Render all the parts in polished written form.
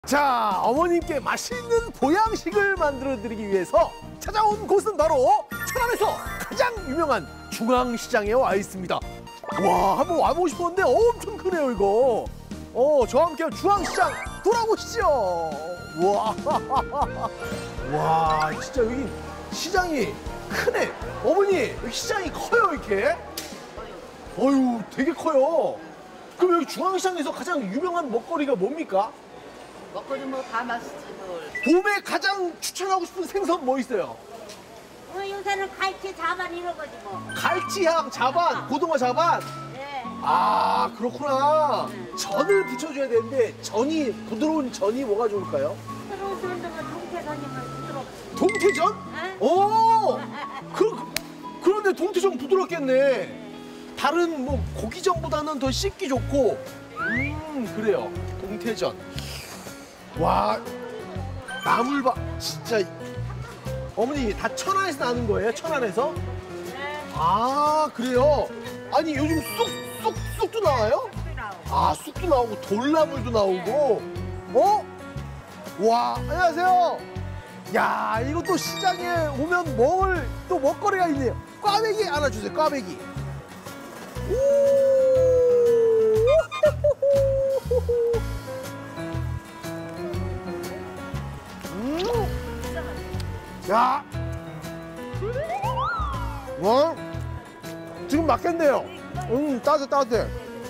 자, 어머님께 맛있는 보양식을 만들어드리기 위해서 찾아온 곳은 바로 천안에서 가장 유명한 중앙시장에 와 있습니다. 와, 한번 와보고 싶었는데 엄청 크네요, 이거. 저와 함께 중앙시장 돌아보시죠. 와, 와, 진짜 여기 시장이 크네. 어머니, 여기 시장이 커요, 이렇게? 어휴, 되게 커요. 그럼 여기 중앙시장에서 가장 유명한 먹거리가 뭡니까? 먹거리 뭐 다 맛있지 뭘. 봄에 가장 추천하고 싶은 생선 뭐 있어요? 요새는 갈치 자반 이런 거지 뭐. 갈치향, 자반, 고등어 자반. 네. 아, 그렇구나. 전을 부쳐줘야 되는데 전이, 부드러운 전이 뭐가 좋을까요? 부드러운 데가 동태전이면 부드럽지. 동태전? 응? 오! 그런데 동태전 부드럽겠네. 다른 뭐 고기전보다는 더 씹기 좋고. 그래요. 동태전. 와, 나물밥 진짜. 어머니 다 천안에서 나는 거예요? 천안에서? 네. 아, 그래요? 아니, 요즘 쑥도 나와요? 아, 쑥도 나오고 돌나물도 나오고. 와, 안녕하세요. 야, 이거 또 시장에 오면 먹을 또 먹거리가 있네요. 꽈배기 하나 주세요, 꽈배기. 야, 지금 맞겠네요. 따뜻해.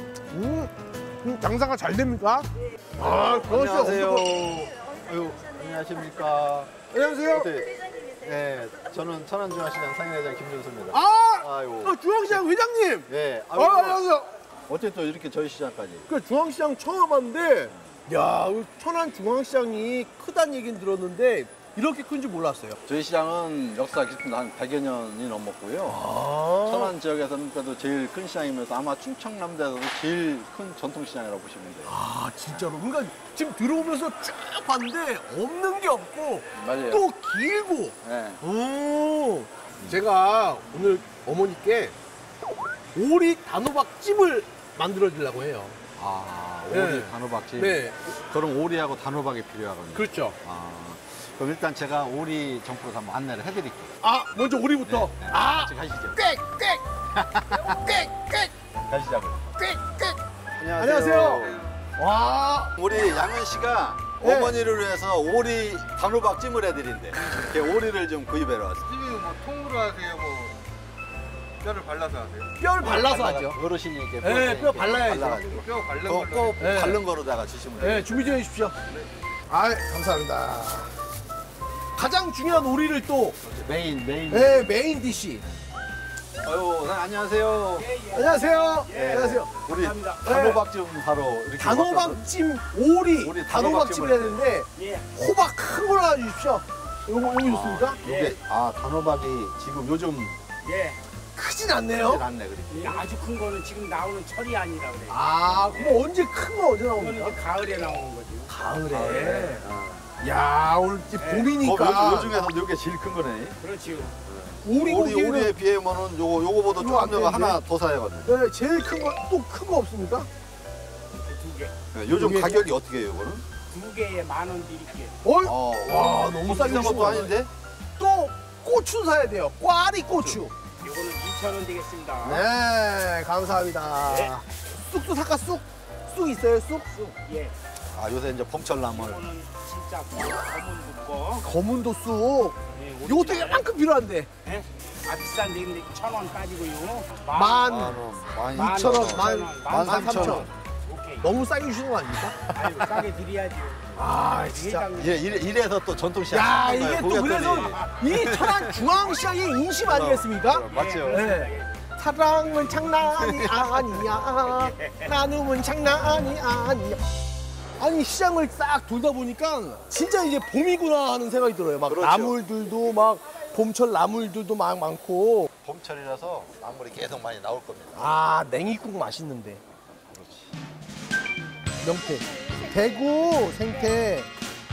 장사가 잘 됩니까? 아, 그렇죠. 안녕하세요. 아유, 안녕하십니까. 안녕하세요. 네, 저는 천안중앙시장 상인회장 김준수입니다. 아이고. 중앙시장 회장님. 네, 안녕하세요. 어떻게 또 이렇게 저희 시장까지? 그 중앙시장 처음 와봤는데, 야, 천안 중앙시장이 크다는 얘기는 들었는데 이렇게 큰 줄 몰랐어요. 저희 시장은 역사 깊은 한 100여 년이 넘었고요. 천안 지역에서는 그래도 제일 큰 시장이면서 아마 충청남도에서도 제일 큰 전통시장이라고 보시면 돼요. 아, 진짜로. 그러니까 지금 들어오면서 쫙 봤는데 없는 게 없고 맞아요. 또 길고. 네. 제가 오늘 어머니께 오리 단호박찜을 만들어 주려고 해요. 아, 오리 네. 단호박찜. 네. 그럼 오리하고 단호박이 필요하거든요. 그렇죠. 그럼 일단 제가 오리 점포로 한번 안내를 해드릴게요. 아, 먼저 오리부터. 네. 아, 같이 가시죠. 가시자고요. 안녕하세요. 와, 우리 양현 씨가 네. 어머니를 위해서 오리 단호박찜을 해드린대. 이렇게 오리를 좀 구입해러 왔어요. 찜이 뭐 통으로 하세요? 뭐 뼈를 발라서 하세요? 뼈를 발라서 하죠. 어르신이 이렇게 네, 뼈 발라야죠. 발라가지고. 뼈 바른 꼭 걸로. 네. 바른 거로다가 주시면 돼요. 네, 준비 좀 해주십시오. 아, 감사합니다. 가장 중요한 오리를 또 메인. 메인 디시. 아유, 선생님 안녕하세요. 안녕하세요. 네. 안녕하세요. 우리 단호박찜 바로 이렇게 단호박찜 오리 오리 단호박찜을 해야 되는데 호박 큰 걸로 하나 주십시오. 요거 좋습니까? 이게 단호박이 지금 요즘 예, 크진 않네요. 났네 그렇게. 아주 큰 거는 지금 나오는 철이 아니라 그래. 아, 그럼 언제 큰 거 언제 이거는 나옵니까? 이제 가을에 나오는 거지. 가을에. 야, 오늘 이제 봄이니까 요즘에서 이게 제일 큰 거네. 그렇지요. 오리고기는 오리에 비하면은 요거보다 요거 안 조금 더 되는데? 하나 더 사야거든요. 네, 제일 큰 거 또 큰 거 없습니까? 두 개. 네, 요즘 요게- 가격이 어떻게 해요, 이거는? 두 개에 10,000원 드릴게. 와, 너무 싸게 비싼 주신 것도 거 아닌데? 또 고추 사야 돼요. 꽈리 고추. 요거는 2,000원 되겠습니다. 네, 감사합니다. 네. 쑥도 살까, 쑥? 쑥 있어요, 쑥? 예. 요새 이제 봄철나물. 요거는 진짜 검은 거. 검은도 쑥. 예, 요것도 이만큼 필요한데. 예? 비싼데 근데 1,000원 빠지고요. 만, 많이 2,000원, 만 13,000원. 3,000원. 오케이. 너무 싸게 주시는 거 아닙니까? 아유, 싸게 드려야죠. 아, 진짜. 회장님. 예, 이래서 또 전통시장. 야, 이게 또 그래서 이 천안 중앙시장의 인심 아니겠습니까? 맞죠? 네. 사랑은 장난이 아니야. 나눔은 장난이 아니야. 아니, 시장을 싹 돌다 보니까 진짜 이제 봄이구나 하는 생각이 들어요. 막 그렇죠. 나물들도 막 봄철 나물들도 막 많고. 봄철이라서 나물이 계속 많이 나올 겁니다. 아, 냉이국 맛있는데. 명태. 대구 생태.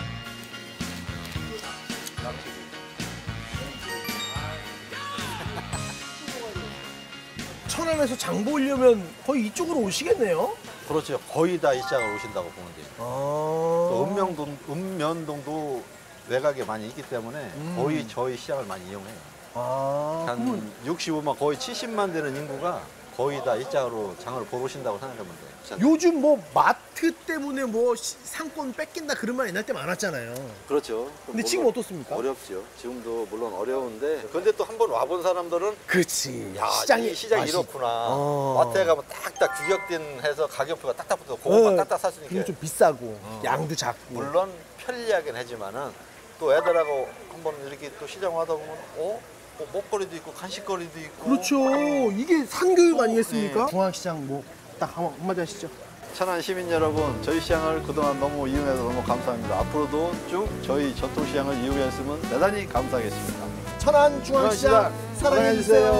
천안에서 장 보려면 거의 이쪽으로 오시겠네요. 그렇죠. 거의 다 이 시장을 오신다고 보면 돼요. 아. 또 읍면동도 외곽에 많이 있기 때문에 거의 저희 시장을 많이 이용해요. 한 65만 거의 70만 되는 인구가 거의 다 일자로 장을 보러 오신다고 생각하면 돼요. 요즘 뭐 마트 때문에 뭐 상권 뺏긴다 그런 말 옛날 때 많았잖아요. 그렇죠. 근데 지금 어떻습니까? 어렵죠. 지금도 물론 어려운데 근데 또 한 번 와본 사람들은 그렇지. 야, 시장이 이 시장이 맛이- 이렇구나. 어. 마트에 가면 딱딱 규격된 해서 가격표가 딱딱 붙어 그것만 딱딱 살 수 있는 그리고 게 좀 비싸고 양도 작고. 물론 편리하긴 하지만은 또 애들하고 한번 이렇게 또 시장 와다 보면 뭐 먹거리도 있고 간식거리도 있고 그렇죠. 이게 산교육 네. 아니겠습니까? 중앙시장 뭐 딱 한마디 하시죠. 천안 시민 여러분, 저희 시장을 그동안 너무 이용해서 너무 감사합니다. 앞으로도 쭉 저희 전통시장을 이용했으면 대단히 감사하겠습니다. 천안 중앙시장 사랑해주세요.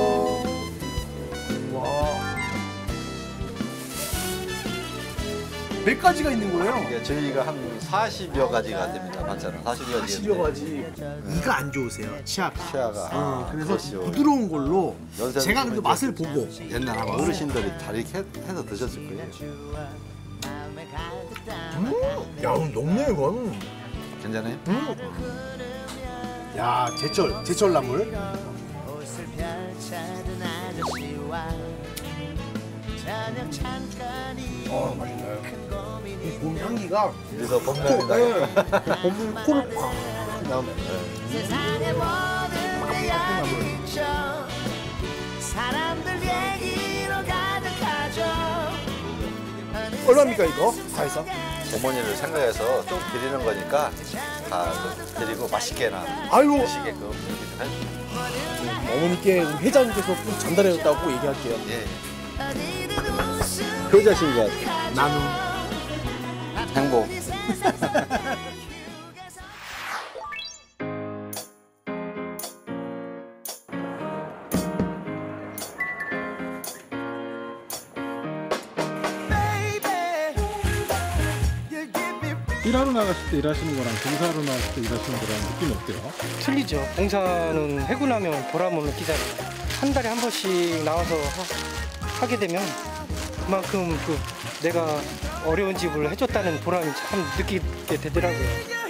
와. 몇 가지가 있는 거예요? 이게 저희가 한 40여 가지가 됩니다. 반찬은 40여 가지. 40여 가지. 이가 안 좋으세요. 치아가. 치아가. 그래서 그렇죠. 부드러운 걸로 연세는 제가 좀 근데 이제 맛을 보고 옛날 아마 어르신들이 다 이렇게 해서 드셨을 거예요. 야, 녹네 이건. 괜찮아요? 야, 제철 나물. 맛있네. 이 봄 향기가 그래서 봄날이다. 봄 코를 팍 나오네. 세상의 모든 게 여기죠. 사람들 얘기로 가득하죠. 얼마입니까 이거? 다 해서? 어머니를 생각해서 좀 드리는 거니까 다 드리고 맛있게나 아유, 드시게끔 이렇게 좀 해주세요. 어머니께 우리 회장님께서 꼭 전달해줬다고 얘기할게요. 예. 효자신 것 나눔. 행복. 일하러 나갔을 때 일하시는 거랑 봉사하러 나갔을 때 일하시는 거랑 느낌이 어때요? 틀리죠. 봉사는 해고 나면 보람을 느끼잖아요. 한 달에 한 번씩 나와서 하게 되면 그만큼 내가 어려운 집을 해줬다는 보람이 참 느끼게 되더라고요.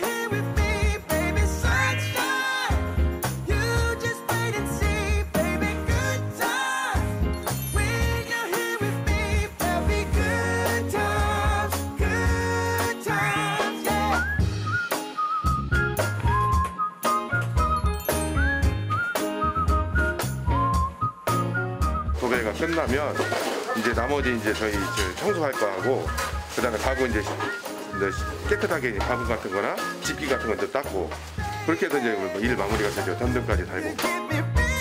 도배가 끝나면 이제 나머지 이제 저희 청소할 거 하고 그다음에 가구 이제 깨끗하게 가구 같은 거나 집기 같은 거 좀 닦고 그렇게 해서 이제 일 마무리가 되죠. 전등까지 달고.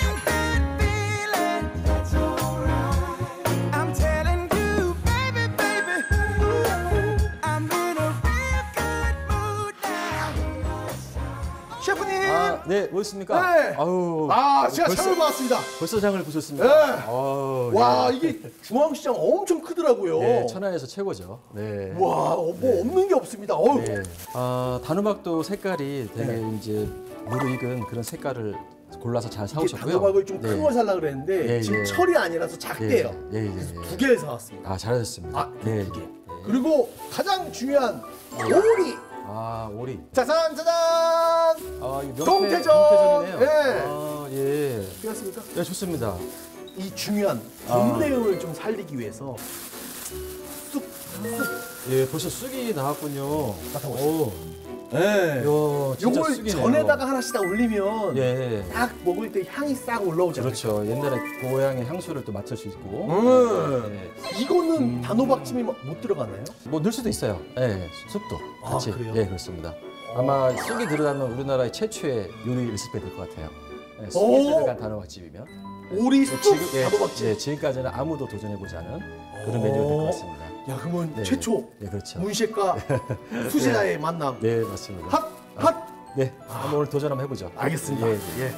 셰프님. 네, 오셨습니까? 네. 아유. 제가 벌써- 장을 봤습니다. 벌써 장을 보셨습니까? 네. 아유, 와, 예. 이게 중앙시장 엄청 크더라고요. 네, 천안에서 최고죠. 네. 와, 뭐 없는 게 없습니다. 어우. 네. 단호박도 색깔이 되게 이제 무르익은 그런 색깔을 골라서 잘 이게 사오셨고요. 단호박을 좀 큰 네. 걸 살라 그랬는데 예, 지금 예. 철이 아니라서 작대요. 예, 예, 그래서 예. 2개를 사왔습니다. 아, 잘하셨습니다. 네. 두 개. 그리고 가장 중요한 오리. 오리. 짜잔 짜잔. 이거 동태전. 명태전이네요. 예. 예. 되었습니까? 네, 좋습니다. 이 중요한 봄 내용을 좀 살리기 위해서 예, 벌써 쑥이 나왔군요. 오. 네. 이야, 진짜 요걸 쑥이네요. 전에다가 하나씩 딱 올리면 예. 딱 먹을 때 향이 싹 올라오잖아요. 그렇죠. 옛날에 고향의 향수를 또 맡을 수 있고. 예. 이거는 단호박찜이 못 들어가나요? 뭐 넣을 수도 있어요. 예, 쑥도 같이. 그래요? 예, 그렇습니다. 아마 쑥이 들어가면 우리나라의 최초의 요리 레시피가 될 것 같아요. 예, 쑥이 오! 들어간 단호박집이면. 오리 뭐 쑥 단호박찜. 예, 지금까지는 아무도 도전해보지 않은 그런 메뉴가 될 것 같습니다. 야, 그러면 네. 최초 네, 그렇죠. 문셰과 수제자의 만남. 네, 맞습니다. 핫! 네, 한번 오늘 도전 한번 해보죠. 알겠습니다. 예, 예.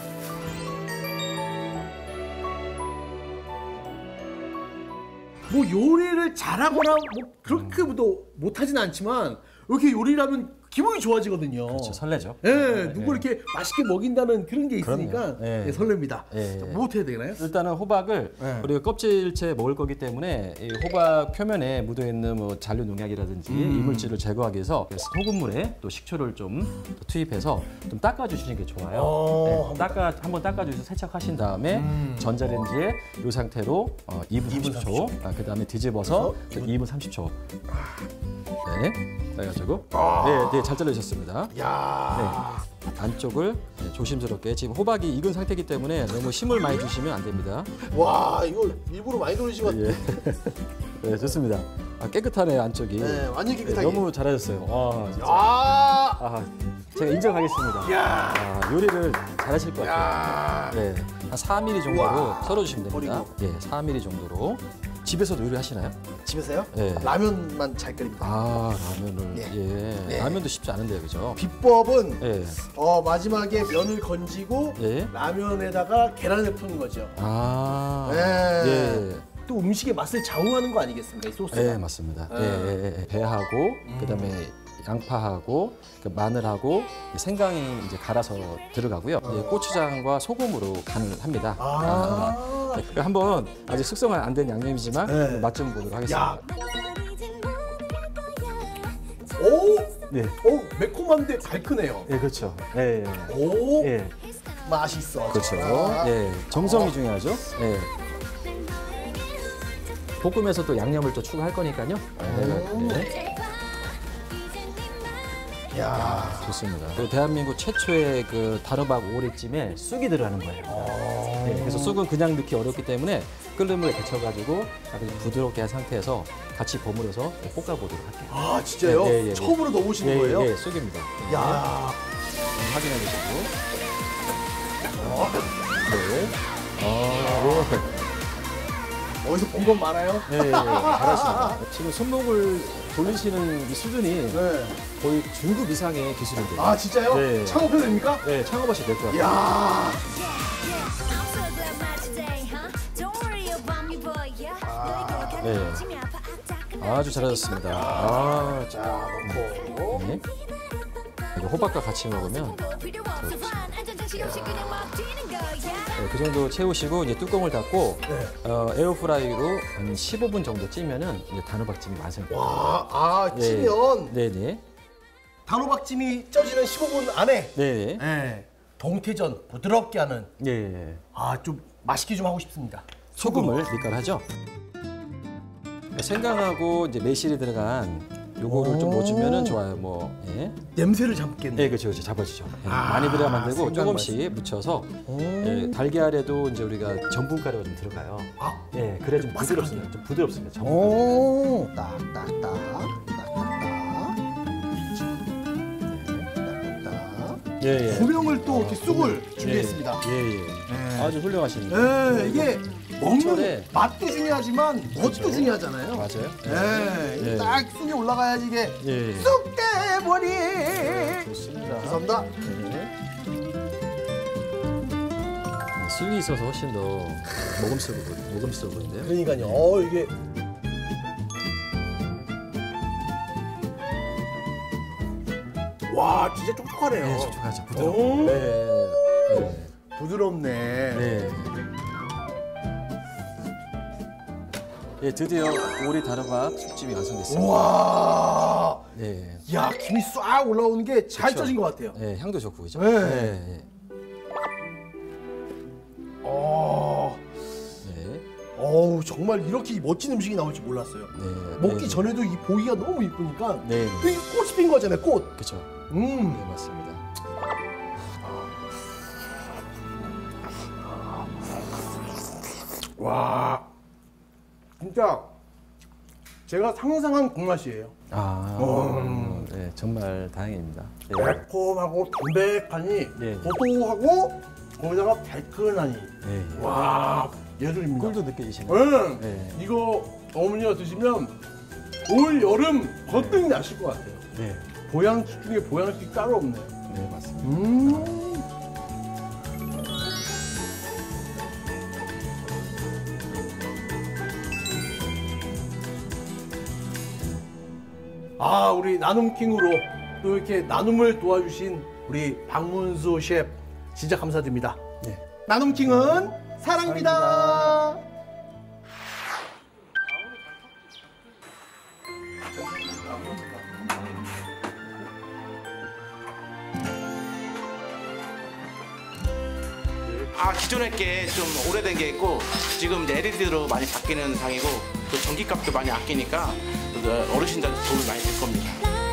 뭐 요리를 잘하거나 뭐 그렇게도 못하진 않지만 이렇게 요리를 하면 기분이 좋아지거든요. 그렇죠. 설레죠. 예, 누구 이렇게 맛있게 먹인다는 그런 게 있으니까 그럼요. 예. 예, 설렙니다. 예. 자, 뭐 어떻게 해야 되나요? 일단은 호박을 네. 우리가 껍질째 먹을 거기 때문에 이 호박 표면에 묻어 있는 뭐 잔류 농약이라든지 이물질을 제거하기 위해서 소금물에 또 식초를 좀 투입해서 좀 닦아주시는 게 좋아요. 네, 한번 닦아주셔서 세척하신 다음에 전자레인지에 이 상태로 2분 30초. 그다음에 뒤집어서 2분 30초. 네, 그래가지고 네, 잘 잘라주셨습니다. 야. 네, 안쪽을 조심스럽게 지금 호박이 익은 상태이기 때문에 너무 힘을 많이 주시면 안 됩니다. 와, 이거 일부러 많이 돌리신 것 같아요. 네, 좋습니다. 깨끗하네 안쪽이. 네, 완전 깨끗하게. 너무 잘하셨어요. 와, 진짜. 아, 제가 인정하겠습니다. 야. 요리를 잘하실 것 야. 같아요. 네, 한 4mm 정도로 우와. 썰어주시면 됩니다. 버리고. 예, 4mm 정도로. 집에서도 요리하시나요? 집에서요? 네. 라면만 잘 끓입니다. 라면을. 네. 예. 네. 라면도 쉽지 않은데요, 그죠? 비법은 예. 마지막에 면을 건지고 예. 라면에다가 계란을 푸는 거죠. 예. 예. 또 음식의 맛을 좌우하는 거 아니겠습니까? 이 소스가. 네, 맞습니다. 예. 배하고 그다음에 양파하고 마늘하고 생강이 이제 갈아서 들어가고요. 이제 고추장과 소금으로 간을 합니다. 네, 한번 아직 숙성은 안 된 양념이지만 네. 맛 좀 보도록 하겠습니다. 야. 오, 네, 매콤한데 달큰해요. 예, 그렇죠. 예, 오, 예, 맛있어. 그렇죠. 아. 예, 정성이 중요하죠. 예. 볶음에서 또 양념을 또 추가할 거니까요. 네. 야, 좋습니다. 그 대한민국 최초의 그 단호박 오리찜에 쑥이 들어가는 거예요. 네, 그래서 쑥은 그냥 넣기 어렵기 때문에 끓는 물에 데쳐가지고 아주 부드럽게 한 상태에서 같이 버무려서 볶아보도록 할게요. 아 진짜요? 네, 처음으로 넣으시는 거예요? 네, 쑥입니다. 야, 확인해 주시고. 어디서 본 건 많아요? 네, 잘하십니다. 지금 손목을 돌리시는 이 수준이 네. 거의 중급 이상의 기술인데요. 아 진짜요? 네. 창업해도 됩니까? 네, 창업하셔도 될 것 같아요. 야, 네. 아주 잘하셨습니다. 자, 넣고. 네. 이거 호박과 같이 먹으면 그 정도 채우시고 이제 뚜껑을 닫고 에어프라이로 한 15분 정도 찌면은 이제 단호박찜이 완성됩니다. 와, 찌면 네네. 단호박찜이 쪄지는 15분 안에 네네. 네. 동태전 부드럽게 하는 네. 좀 맛있게 좀 하고 싶습니다. 소금을 밑간하죠. 생강하고 이제 매실이 들어간 요거를 좀 넣어주면은 좋아요. 뭐 예. 냄새를 잡겠네. 네, 그렇죠, 잡아주죠. 예, 많이 들어가면 안 되고 생강 조금씩 묻혀서 예, 달걀에도 이제 우리가 전분가루가 좀 들어가요. 예, 그래 좀 부드럽습니다. 좀 부드럽습니다. 전분가루. 오, 딱딱딱. 예, 예. 고명을 또 이렇게 쑥을 준비했습니다. 예, 예. 아주 훌륭하십니다. 예, 이게 먹는 철에 맛도 중요하지만 멋도 중요하잖아요. 맞아요. 예, 딱 쑥이 올라가야지 이게 예. 쑥대머리. 좋습니다. 감사합니다. 쑥이 있어서 훨씬 더 먹음스러운데요. 그러니까요. 이게 와, 진짜 촉촉하네요. 네, 촉촉하죠. 오. 부드럽고. 네. 부드럽네. 네. 예, 드디어 오리 단호박 쑥찜이 완성됐습니다. 와, 네. 야, 김이 싹 올라오는 게 잘 그쵸. 쪄진 것 같아요. 네, 향도 좋고 그죠? 네. 네. 네. 어우, 정말 이렇게 멋진 음식이 나올 줄 몰랐어요. 네. 먹기 네. 전에도 이 보기가 너무 이쁘니까 네. 이게 꽃이 핀 거잖아요, 꽃. 그렇죠. 네, 네, 맞습니다. 와, 진짜 제가 상상한 국맛이에요. 네, 정말 다행입니다. 네. 매콤하고 담백하니 네. 고소하고 거기다가 달큰하니. 네. 와, 예술입니다. 꿀도 느껴지시네요. 네. 이거 어머니가 드시면 올 여름 거뜬히 나실 것 같아요. 네. 보양식 중에 보양식 따로 없네요. 네, 맞습니다. 우리 나눔킹으로 또 이렇게 나눔을 도와주신 우리 박문수 셰프 진짜 감사드립니다. 네. 나눔킹은 사랑입니다. 기존에 게 좀 오래된 게 있고 지금 이제 LED로 많이 바뀌는 상이고 또 전기값도 많이 아끼니까 어르신들한테 도움이 많이 될 겁니다.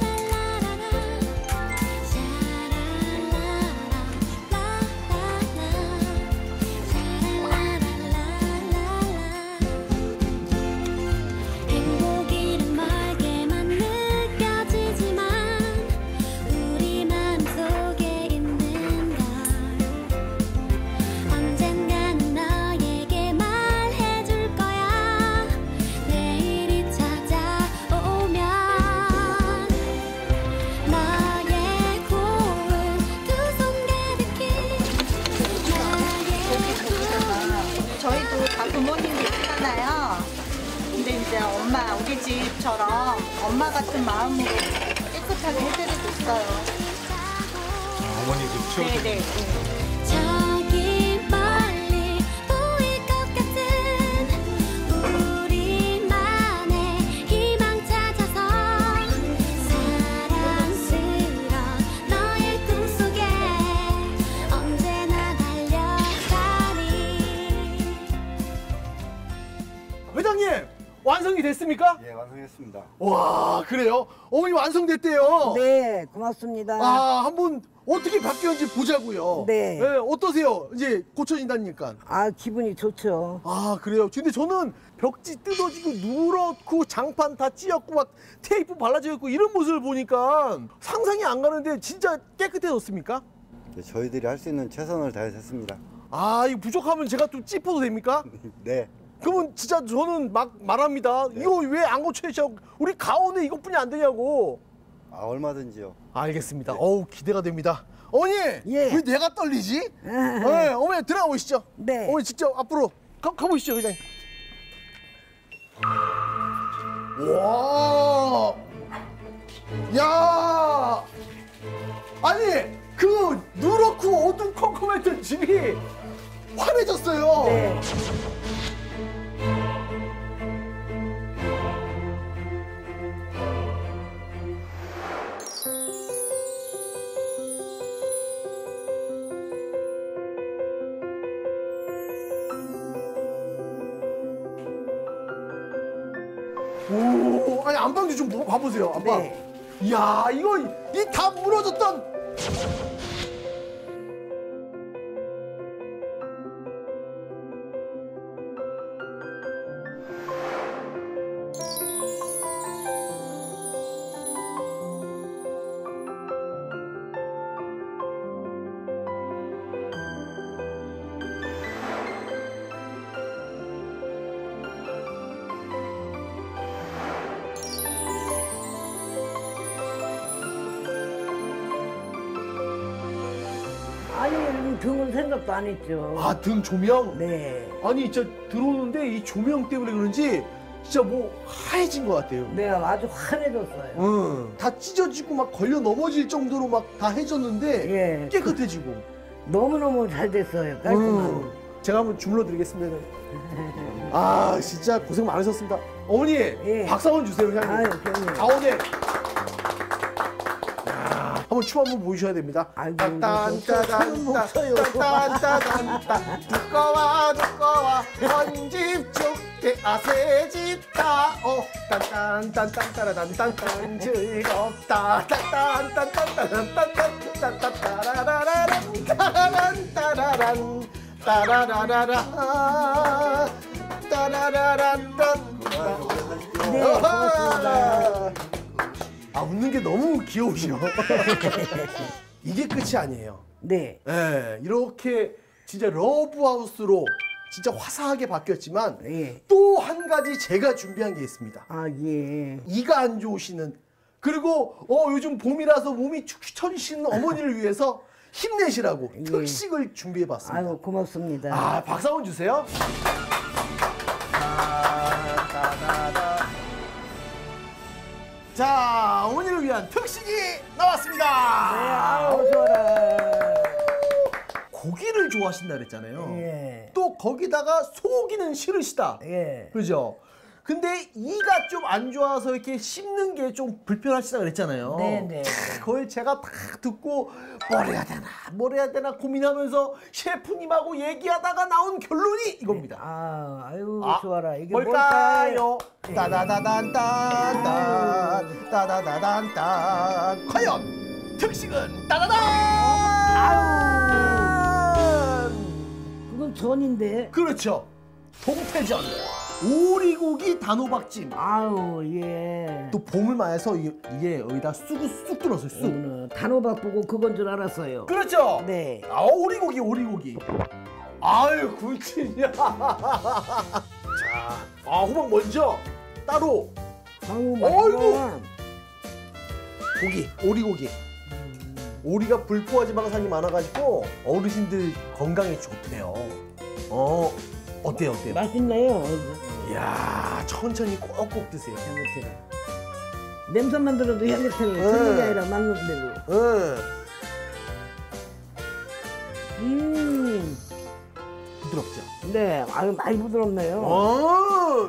저희도 다 부모님이 있잖아요. 근데 이제 우리 집처럼 엄마 같은 마음으로 깨끗하게 해드리고 있어요. 어머니도 채워드리고. 네네. 저기 멀리 보일 것 같은 우리만의 희망 찾아서 사랑스러운 너의 꿈속에 언제나 달려가리. 회장님 완성이 됐습니까? 예, 완성했습니다. 와 그래요? 어머니 완성됐대요. 네, 고맙습니다. 아 한번 어떻게 바뀌었는지 보자고요. 네. 어떠세요? 이제 고쳐진다니까. 아, 기분이 좋죠. 아 그래요? 근데 저는 벽지 뜯어지고 누렇고 장판 다 찧었고 막 테이프 발라져 있고 이런 모습을 보니까 상상이 안 가는데 진짜 깨끗해졌습니까? 네, 저희들이 할 수 있는 최선을 다해서 했습니다. 아 이거 부족하면 제가 좀 찝어도 됩니까? 네. 그러면 진짜 저는 막 말합니다. 네. 이거 왜 안 고쳐야죠? 우리 가온에 이것뿐이 안 되냐고. 아, 얼마든지요. 알겠습니다. 어우 기대가 됩니다. 어머니 예. 왜 내가 떨리지? 네, 어머니 들어가 보시죠. 네. 어머니 직접 앞으로 가보시죠 회장님. 와, 야, 아니 그 누렇고 어두컴컴했던 집이 환해졌어요. 네. 오, 아니 안방도 좀 봐보세요. 안방. 네. 이야, 이거 이 다 무너졌던. 아니, 여기 등은 생각도 안 했죠. 아, 등 조명? 네. 아니, 진짜 들어오는데 이 조명 때문에 그런지 진짜 뭐 하얘진 것 같아요. 네, 아주 환해졌어요. 다 찢어지고 막 걸려 넘어질 정도로 막 다 해졌는데 예. 깨끗해지고. 너무너무 잘 됐어요. 깔끔하고. 제가 한번 주물러 드리겠습니다. 아, 진짜 고생 많으셨습니다. 어머니, 예. 박수 한번 주세요, 형님. 아유, 그럼요. 가오네. 한번 춤 한번 보여주셔야 됩니다. 딴딴따단따 두꺼워 헌집 좋게 아세지다오 딴딴딴딴따라단딴딴 즐겁다 딴딴딴딴따란딴딴딴따라라란 따라란 따라라라라 따라라란 네, 고맙습니다. 아, 웃는 게 너무 귀여우시죠? 이게 끝이 아니에요. 네. 네, 이렇게 진짜 러브하우스로 진짜 화사하게 바뀌었지만 예. 또 한 가지 제가 준비한 게 있습니다. 아, 예. 이가 안 좋으시는 그리고 요즘 봄이라서 몸이 축축 처지시는 어머니를 위해서 힘내시라고 예. 특식을 준비해봤습니다. 아유, 고맙습니다. 아, 박수 한번 주세요. 자, 어머니를 위한 특식이 나왔습니다. 네, 아우 좋아라. 고기를 좋아하신다 그랬잖아요. 예. 또 거기다가 소고기는 싫으시다. 예. 그죠? 근데 이가 좀 안 좋아서 이렇게 씹는 게 좀 불편하시다 그랬잖아요. 네네. 그걸 제가 다 듣고 뭘 해야 되나 고민하면서 셰프님하고 얘기하다가 나온 결론이 이겁니다. 아유 좋아라. 이게 뭘까요? 뭘까요? 따다다단딴딴 따다다단딴 과연 특식은 따다단! 그건 전인데. 그렇죠. 동태전. 오리고기 단호박찜. 아우 예. 또 봄을 맞아서 이게 여기다 쑥 들었어요. 쑥. 단호박 보고 그건 줄 알았어요. 그렇죠. 네. 아 오리고기. 아유 굴친이야. 자, 호박 먼저 따로. 어이구. 오리고기. 오리가 불포화지방산이 많아가지고 어르신들 건강에 좋대요. 어때요? 맛있네요. 이야, 천천히 꼭꼭 드세요. 향긋해요. 냄새만 들어도 향긋해요. 듣는 게 아니라 먹는데도. 부드럽죠? 네, 아유 많이 부드럽네요.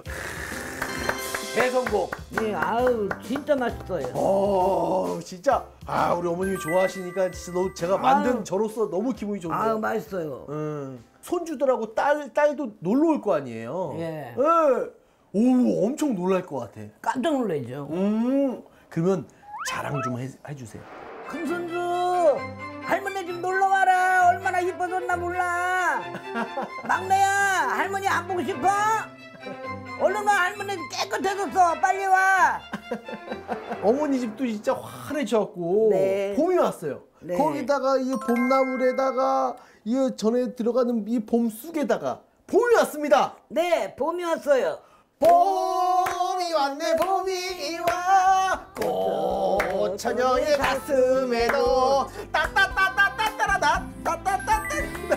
대성공. 네, 아유 진짜 맛있어요. 진짜. 우리 어머님이 좋아하시니까 진짜 제가 만든 저로서 너무 기분이 좋네요. 아유 맛있어요. 손주들하고 딸도 놀러 올 거 아니에요. 예. 오, 엄청 놀랄 것 같아. 깜짝 놀라죠. 그러면 자랑 좀 해주세요. 금손주, 할머니 좀 놀러 와라. 얼마나 이뻐졌나 몰라. 막내야, 할머니 안 보고 싶어? 얼른 와, 할머니 깨끗해졌어. 빨리 와. 어머니 집도 진짜 환해졌고 네. 봄이 왔어요. 네. 거기다가 이 봄나물에다가 이 전에 들어가는 이 봄쑥에다가 봄이 왔습니다. 네, 봄이 왔어요. 봄이 왔네, 봄이 와. 꽃처녀의 가슴에도 따따따따따따라다 따따따따따.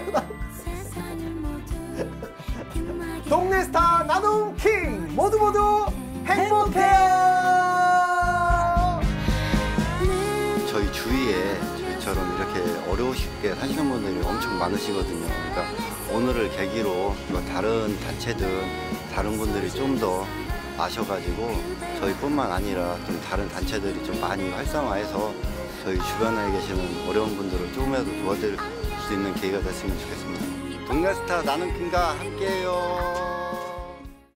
동네 스타 나눔 킹 모두 행복해요. 저희 주위에 저희처럼 이렇게 어려우시게 사시는 분들이 엄청 많으시거든요. 그러니까 오늘을 계기로 다른 단체든 다른 분들이 좀 더 아셔가지고 저희뿐만 아니라 좀 다른 단체들이 좀 많이 활성화해서 저희 주변에 계시는 어려운 분들을 조금이라도 도와드릴 수 있는 계기가 됐으면 좋겠습니다. 동네 스타 나눔 킹과 함께해요.